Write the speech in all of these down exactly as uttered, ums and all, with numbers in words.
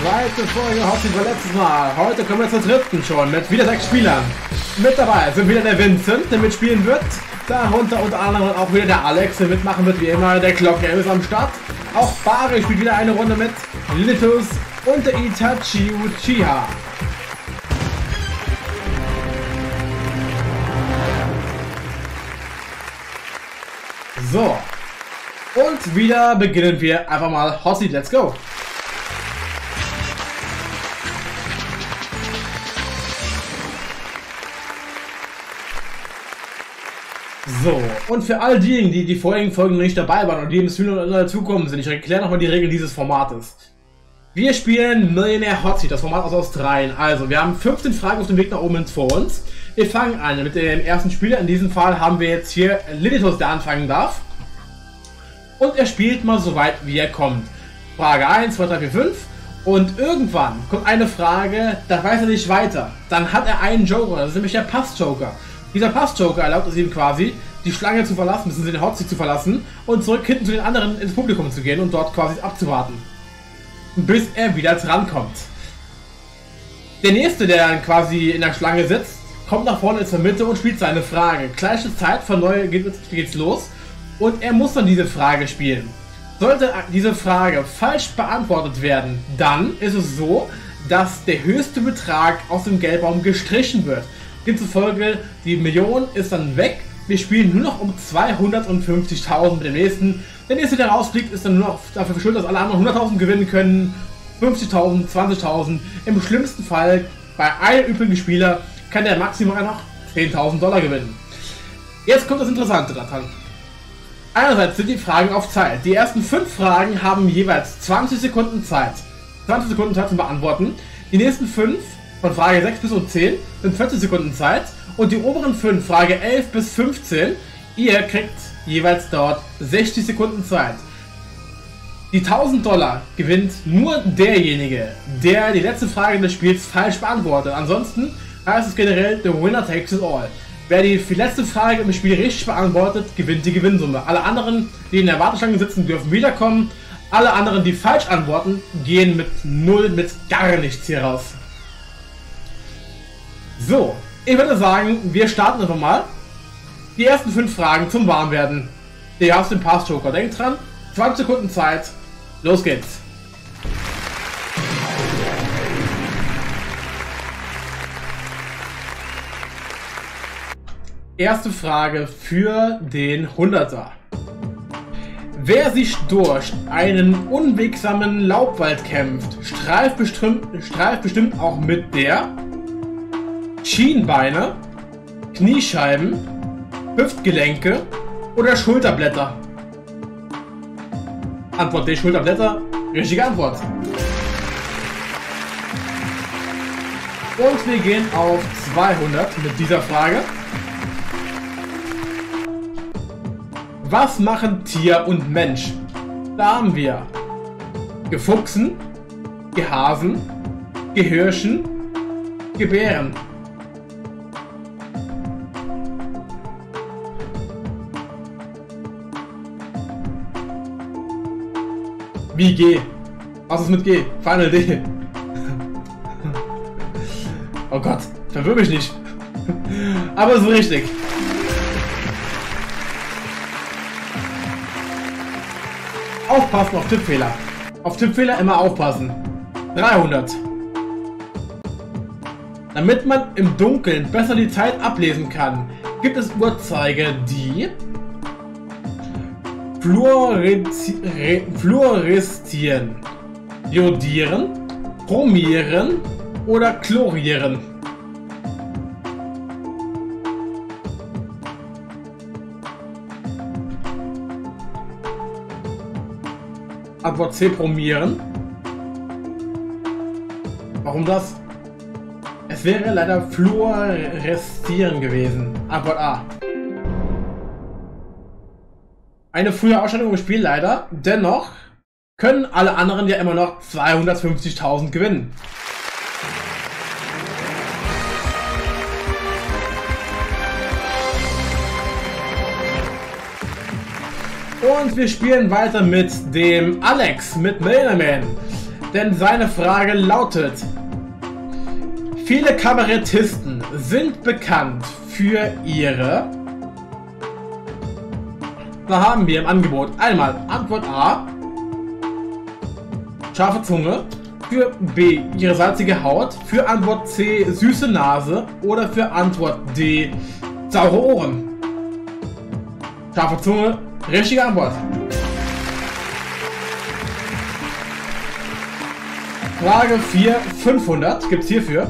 Zweite Folge Hotseat war letztes Mal. Heute kommen wir zur dritten schon mit wieder sechs Spielern. Mit dabei sind wieder der Vincent, der mitspielen wird. Darunter unter anderem auch wieder der Alex, der mitmachen wird wie immer. Der Glocke ist am Start. Auch Bari spielt wieder eine Runde mit. Litus und der Itachi Uchiha. So. Und wieder beginnen wir einfach mal Hotseat. Let's go. So, und für all diejenigen, die die vorigen Folgen nicht dabei waren und die im Stream noch dazukommen sind, ich erkläre nochmal die Regeln dieses Formates. Wir spielen Millionaire Hotseat, das Format aus Australien. Also, wir haben fünfzehn Fragen auf dem Weg nach oben vor uns. Wir fangen an mit dem ersten Spieler. In diesem Fall haben wir jetzt hier Litus, der anfangen darf. Und er spielt mal so weit, wie er kommt. Frage eins, zwei, drei, vier, fünf. Und irgendwann kommt eine Frage, da weiß er nicht weiter. Dann hat er einen Joker, das ist nämlich der Pass-Joker. Dieser Pass-Joker erlaubt es ihm quasi, die Schlange zu verlassen, bzw. den Hotseat zu verlassen und zurück hinten zu den anderen ins Publikum zu gehen und dort quasi abzuwarten. Bis er wieder drankommt. Der nächste, der dann quasi in der Schlange sitzt, kommt nach vorne zur Mitte und spielt seine Frage. Gleiche Zeit, von neu geht's los und er muss dann diese Frage spielen. Sollte diese Frage falsch beantwortet werden, dann ist es so, dass der höchste Betrag aus dem Geldbaum gestrichen wird. Demzufolge, die Million ist dann weg. Wir spielen nur noch um zweihundertfünfzigtausend mit dem nächsten. Der nächste, der rausfliegt, ist dann nur noch dafür verschuldet, dass alle anderen hunderttausend gewinnen können. fünfzigtausend, zwanzigtausend. Im schlimmsten Fall, bei einem übrigen Spieler, kann der maximal noch zehntausend Dollar gewinnen. Jetzt kommt das Interessante daran. Einerseits sind die Fragen auf Zeit. Die ersten fünf Fragen haben jeweils zwanzig Sekunden Zeit. zwanzig Sekunden Zeit zum Beantworten. Die nächsten fünf, von Frage sechs bis zehn, sind vierzig Sekunden Zeit. Und die oberen fünf, Frage elf bis fünfzehn, ihr kriegt jeweils dort sechzig Sekunden Zeit. Die tausend Dollar gewinnt nur derjenige, der die letzte Frage des Spiels falsch beantwortet. Ansonsten heißt es generell, the winner takes it all. Wer die letzte Frage im Spiel richtig beantwortet, gewinnt die Gewinnsumme. Alle anderen, die in der Warteschlange sitzen, dürfen wiederkommen. Alle anderen, die falsch antworten, gehen mit null, mit gar nichts hier raus. So, ich würde sagen, wir starten einfach mal. Die ersten fünf Fragen zum Warmwerden. Ihr habt den Pass-Joker. Denkt dran, zwanzig Sekunden Zeit. Los geht's. Erste Frage für den Hunderter. Wer sich durch einen unwegsamen Laubwald kämpft, streift bestimmt, streift bestimmt auch mit der Schienbeine, Kniescheiben, Hüftgelenke oder Schulterblätter? Antwort D, Schulterblätter. Richtige Antwort. Und wir gehen auf zweihundert mit dieser Frage. Was machen Tier und Mensch? Da haben wir Gefuchsen, Gehasen, Gehirschen, Gebären. Wie G? Was ist mit G? Final D. Oh Gott, verwirr mich nicht. Aber so richtig. Aufpassen auf Tippfehler. Auf Tippfehler immer aufpassen. dreihundert. Damit man im Dunkeln besser die Zeit ablesen kann, gibt es Uhrzeiger, die fluoreszieren, jodieren, chromieren oder chlorieren. Antwort C, chromieren. Warum das? Es wäre leider fluoreszieren gewesen. Antwort A. Eine frühe Ausstellung im Spiel leider. Dennoch können alle anderen ja immer noch zweihundertfünfzigtausend gewinnen. Und wir spielen weiter mit dem Alex, mit Millionaire Man. Denn seine Frage lautet: Viele Kabarettisten sind bekannt für ihre... Da haben wir im Angebot einmal Antwort A, scharfe Zunge, für B, ihre salzige Haut, für Antwort C, süße Nase oder für Antwort D, saure Ohren. Scharfe Zunge, richtige Antwort. Frage vier, fünfhundert gibt's hierfür.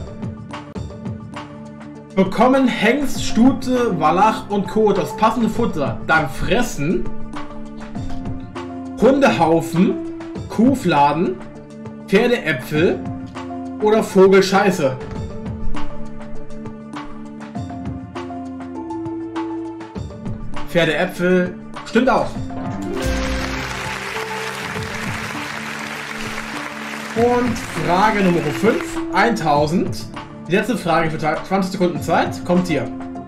Bekommen Hengst, Stute, Wallach und Co. das passende Futter, dann fressen Hundehaufen, Kuhfladen, Pferdeäpfel oder Vogelscheiße. Pferdeäpfel stimmt auch. Und Frage Nummer fünf, eintausend. Die letzte Frage für zwanzig Sekunden Zeit kommt hier.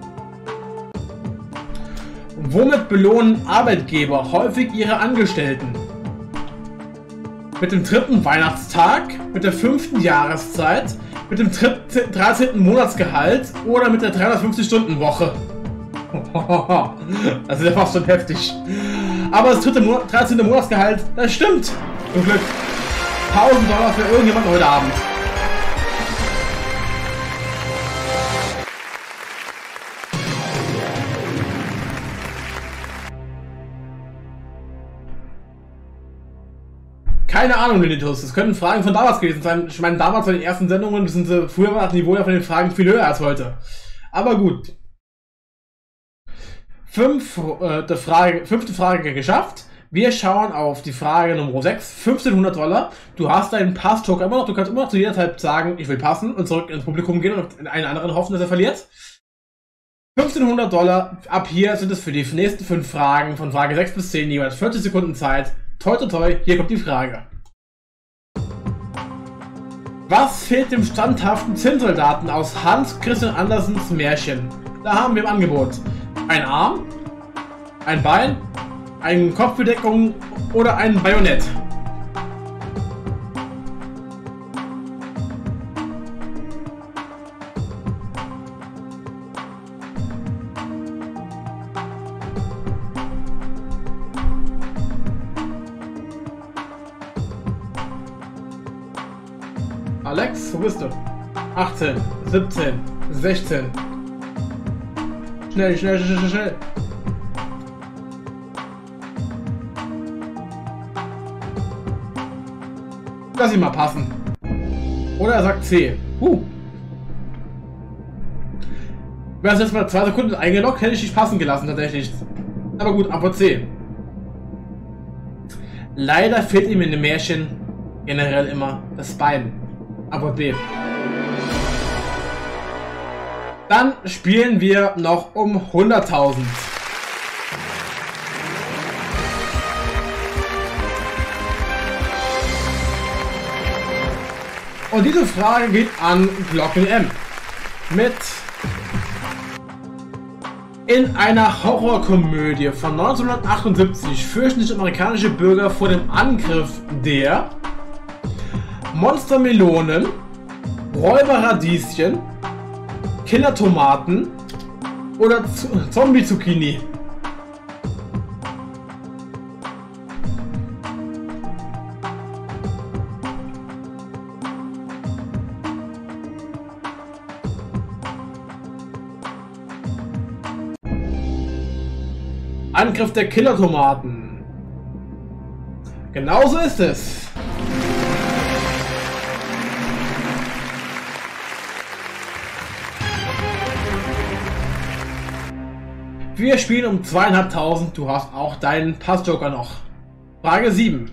Womit belohnen Arbeitgeber häufig ihre Angestellten? Mit dem dritten Weihnachtstag, mit der fünften Jahreszeit, mit dem dreizehnten Monatsgehalt oder mit der dreihundertfünfzig-Stunden-Woche? Das ist ja fast schon heftig. Aber das dritte Monat, dreizehnte Monatsgehalt, das stimmt. Zum Glück. tausend Dollar für irgendjemanden heute Abend. Keine Ahnung, Linitus. Das könnten Fragen von damals gewesen sein. Ich meine, damals bei den ersten Sendungen sind sie, früher war das Niveau ja von den Fragen viel höher als heute. Aber gut. Fünf, äh, die Frage, fünfte Frage geschafft. Wir schauen auf die Frage Nummer sechs. fünfzehnhundert Dollar. Du hast deinen Pass-Token immer noch. Du kannst immer noch zu jeder Zeit sagen, ich will passen und zurück ins Publikum gehen und in einen anderen hoffen, dass er verliert. fünfzehnhundert Dollar. Ab hier sind es für die nächsten fünf Fragen von Frage sechs bis zehn jeweils vierzig Sekunden Zeit. Toi, toi, toi, hier kommt die Frage. Was fehlt dem standhaften Zinnsoldaten aus Hans Christian Andersens Märchen? Da haben wir im Angebot ein Arm, ein Bein, eine Kopfbedeckung oder ein Bajonett. Alex, wo bist du? achtzehn, siebzehn, sechzehn. Schnell, schnell, schnell, schnell. Lass ihn mal passen. Oder er sagt C. Huh. Wäre es jetzt mal zwei Sekunden eingeloggt, hätte ich dich passen gelassen tatsächlich. Aber gut, Antwort C. Leider fehlt ihm in dem Märchen generell immer das Bein. Antwort B. Dann spielen wir noch um hunderttausend. Und diese Frage geht an Glocken M. Mit in einer Horrorkomödie von neunzehnhundertachtundsiebzig fürchten sich amerikanische Bürger vor dem Angriff der Monstermelonen, Räuberradieschen, Killer-Tomaten oder Zombie-Zucchini. Angriff der Killer-Tomaten. Genauso ist es. Wir spielen um zweieinhalbtausend. Du hast auch deinen Pass-Joker noch. Frage sieben.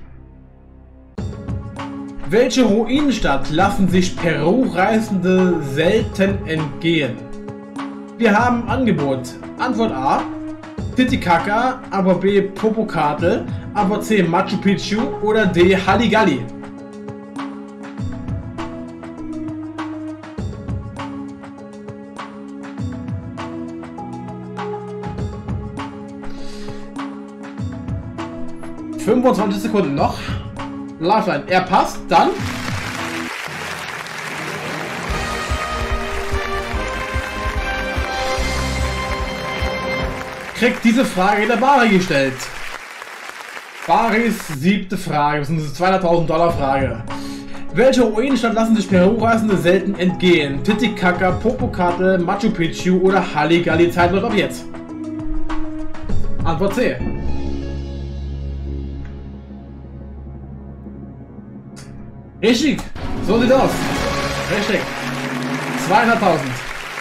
Welche Ruinenstadt lassen sich Peru-Reisende selten entgehen? Wir haben Angebot. Antwort A. Titicaca, aber B. Popocatépetl, aber C. Machu Picchu oder D. Halligalli. fünfundzwanzig Sekunden noch. Lifeline. Er passt, dann. Kriegt diese Frage der Bari gestellt. Baris siebte Frage, das ist eine zweihunderttausend Dollar Frage. Welche Ruinenstadt lassen sich Peru-Reisende selten entgehen? Titicaca, Popocatépetl, Machu Picchu oder Halligalli? Zeit läuft ab jetzt. Antwort C. Richtig, so sieht aus. Richtig. zweihunderttausend.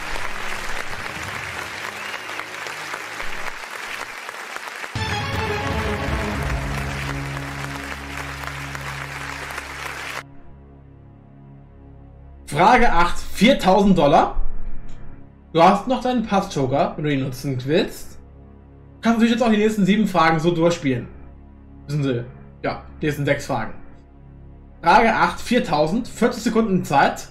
Frage acht, viertausend Dollar. Du hast noch deinen Pass-Joker, wenn du ihn nutzen willst. Kannst natürlich jetzt auch die nächsten sieben Fragen so durchspielen. Wissen Sie? Ja, die nächsten sechs Fragen. Frage acht, viertausend, vierzig Sekunden Zeit.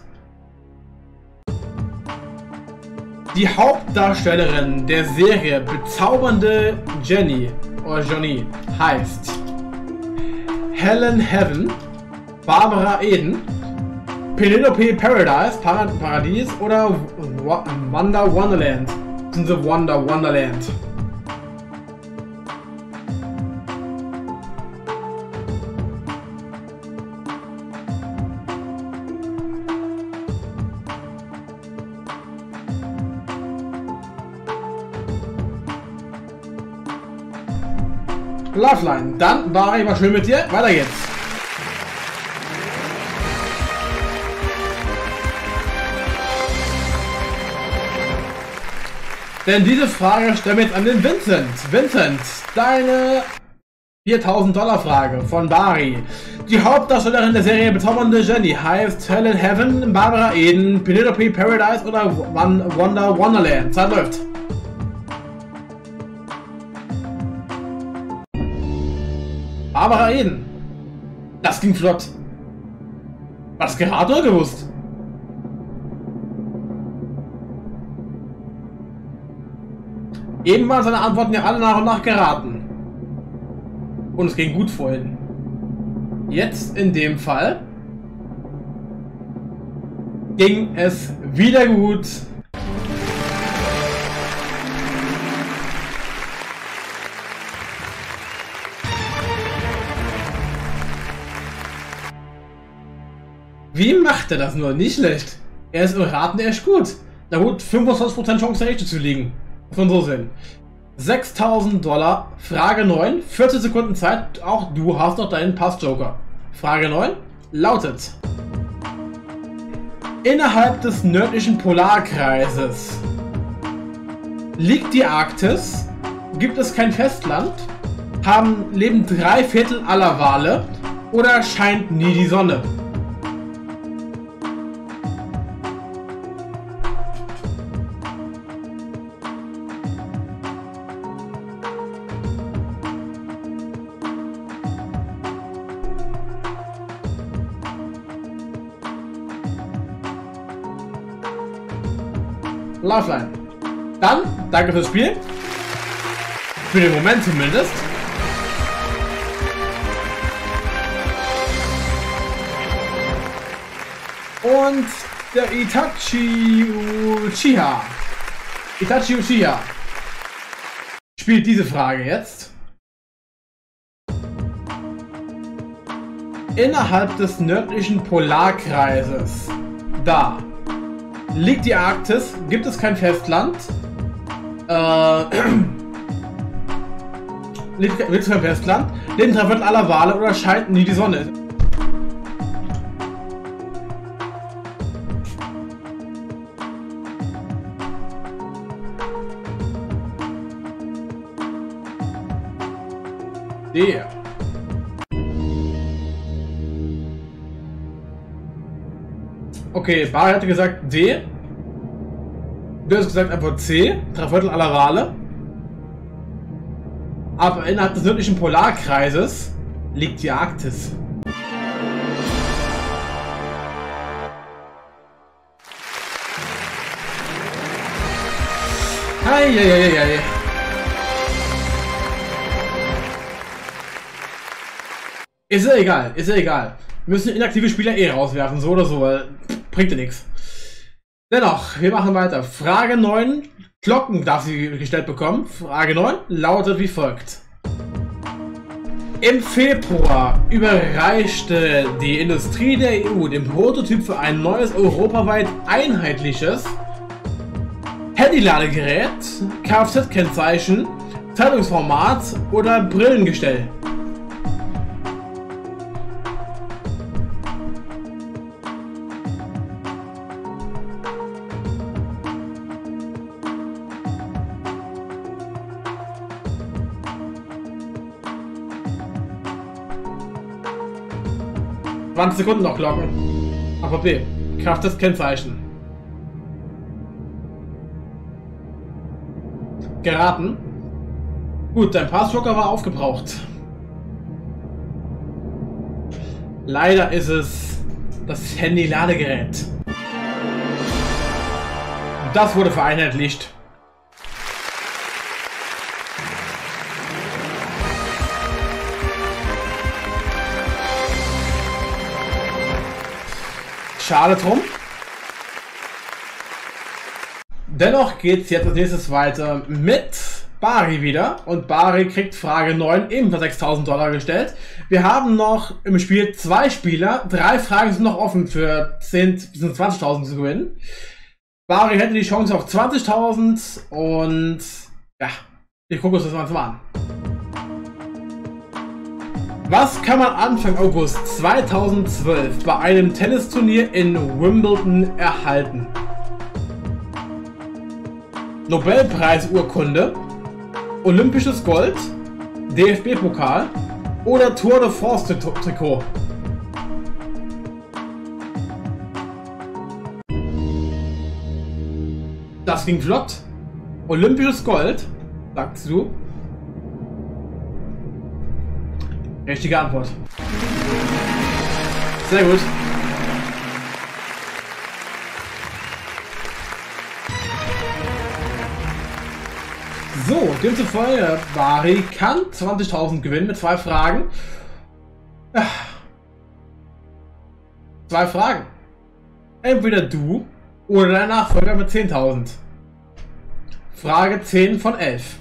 Die Hauptdarstellerin der Serie Bezaubernde Jenny oder Johnny heißt Helen Heaven, Barbara Eden, Penelope Paradise, Parad Paradies oder Wonder Wonderland? Sind sie Wonder Wonderland? Lifeline. Dann war ich mal schön mit dir. Weiter geht's. Denn diese Frage stellen wir jetzt an den Vincent. Vincent, deine viertausend Dollar Frage von Bari. Die Hauptdarstellerin der Serie Bezaubernde Jenny heißt Helen Heaven, Barbara Eden, Penelope Paradise oder Wonder Wonderland? Zeit läuft. Barbara Eden. Das ging flott. War das geraten oder gewusst? Eben waren seine Antworten ja alle nach und nach geraten. Und es ging gut vorhin. Jetzt in dem Fall ging es wieder gut. Wie macht er das nur? Nicht schlecht. Er ist im Raten echt gut. Na gut, fünfundzwanzig Prozent Chance richtig zu liegen. Von so sehen. sechstausend Dollar. Frage neun. vierzig Sekunden Zeit. Auch du hast noch deinen Pass-Joker. Frage neun lautet: Innerhalb des nördlichen Polarkreises liegt die Arktis, gibt es kein Festland, haben, leben drei Viertel aller Wale oder scheint nie die Sonne? Lifeline. Dann, danke fürs Spiel. Für den Moment zumindest. Und der Itachi Uchiha. Itachi Uchiha spielt diese Frage jetzt. Innerhalb des nördlichen Polarkreises, da liegt die Arktis, gibt es kein Festland, äh, liegt es kein Festland, leben drei Viertel aller Wale oder scheint nie die Sonne? D. Okay, Bari hatte gesagt D. Du hast gesagt Antwort C. Drei Viertel aller Wale. Aber innerhalb des nördlichen Polarkreises liegt die Arktis. Eieieiei. Ist ja egal, ist ja egal. Wir müssen inaktive Spieler eh rauswerfen, so oder so, weil bringt ja nichts. Dennoch, wir machen weiter. Frage neun. Glocken darf sie gestellt bekommen. Frage neun lautet wie folgt. Im Februar überreichte die Industrie der E U den Prototyp für ein neues europaweit einheitliches Handyladegerät, Kfz-Kennzeichen, Zeitungsformat oder Brillengestell. zwanzig Sekunden noch locken. Aber B. Kraft des Kennzeichen. Geraten. Gut, dein Passjoker war aufgebraucht. Leider ist es das Handy-Ladegerät. Das wurde vereinheitlicht. Schade drum. Dennoch geht es jetzt als nächstes weiter mit Bari wieder. Und Bari kriegt Frage neun ebenfalls sechstausend Dollar gestellt. Wir haben noch im Spiel zwei Spieler. Drei Fragen sind noch offen für zehn bis zwanzigtausend zu gewinnen. Bari hätte die Chance auf zwanzigtausend und ja, wir gucken uns das mal an. Was kann man Anfang August zweitausendzwölf bei einem Tennisturnier in Wimbledon erhalten? Nobelpreisurkunde, Olympisches Gold, D F B-Pokal oder Tour de France-Trikot? Das ging flott. Olympisches Gold, sagst du? Richtige Antwort. Sehr gut. So, demzufolge, Bari kann zwanzigtausend gewinnen mit zwei Fragen. Zwei Fragen. Entweder du oder dein Nachfolger mit zehntausend. Frage zehn von elf.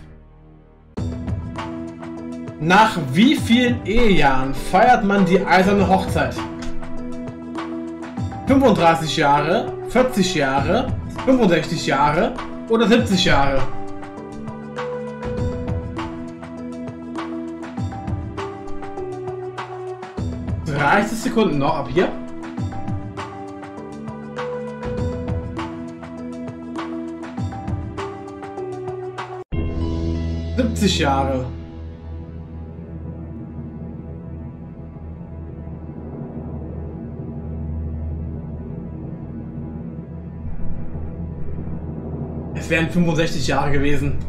Nach wie vielen Ehejahren feiert man die eiserne Hochzeit? fünfunddreißig Jahre, vierzig Jahre, fünfundsechzig Jahre oder siebzig Jahre? dreißig Sekunden noch ab hier. siebzig Jahre. Es wären fünfundsechzig Jahre gewesen.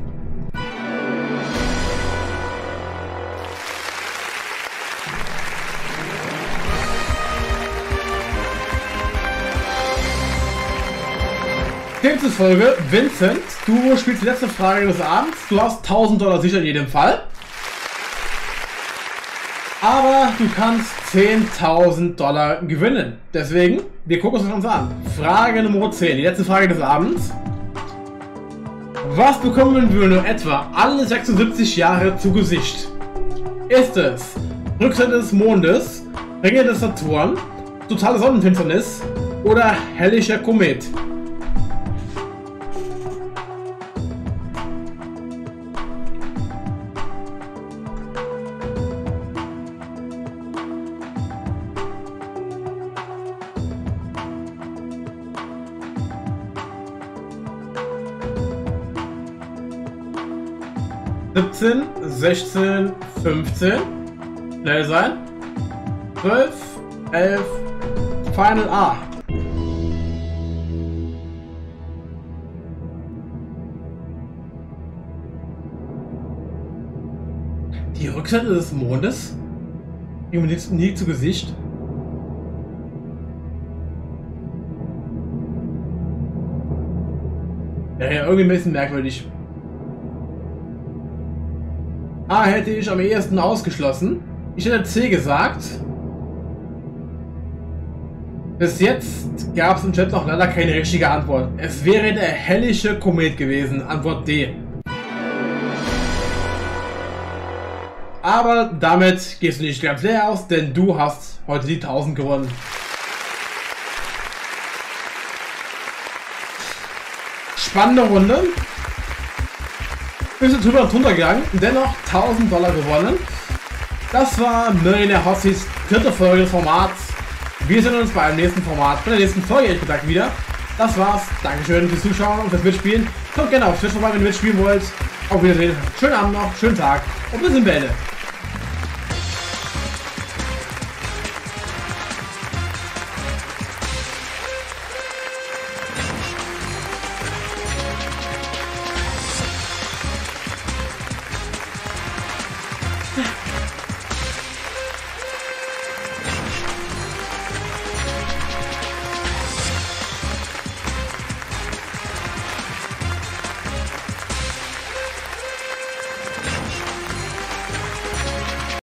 Demzufolge, Vincent, du spielst die letzte Frage des Abends. Du hast tausend Dollar sicher in jedem Fall. Aber du kannst zehntausend Dollar gewinnen. Deswegen, wir gucken uns das Ganze an. Frage Nummer zehn, die letzte Frage des Abends. Was bekommen wir nur etwa alle sechsundsiebzig Jahre zu Gesicht? Ist es Rückseite des Mondes, Ringe des Saturn, totale Sonnenfinsternis oder hellischer Komet? siebzehn, sechzehn, fünfzehn, schnell sein, zwölf, elf, Final A. Die Rückseite des Mondes? Mir nie, nie zu Gesicht. Ja, ja, irgendwie ein bisschen merkwürdig. A hätte ich am ehesten ausgeschlossen. Ich hätte C gesagt. Bis jetzt gab es im Chat noch leider keine richtige Antwort. Es wäre der hellische Komet gewesen. Antwort D. Aber damit gehst du nicht ganz leer aus, denn du hast heute die tausend gewonnen. Spannende Runde. Bisschen drüber und drunter gegangen, dennoch tausend Dollar gewonnen. Das war Millionaire Hotsies dritte Folge des Formats. Wir sehen uns beim nächsten Format, bei der nächsten Folge, ehrlich gesagt, wieder. Das war's. Dankeschön fürs Zuschauen und fürs Mitspielen. Kommt gerne auf Twitch vorbei, wenn ihr mitspielen wollt. Auf Wiedersehen. Schönen Abend noch, schönen Tag und bis in Bälle.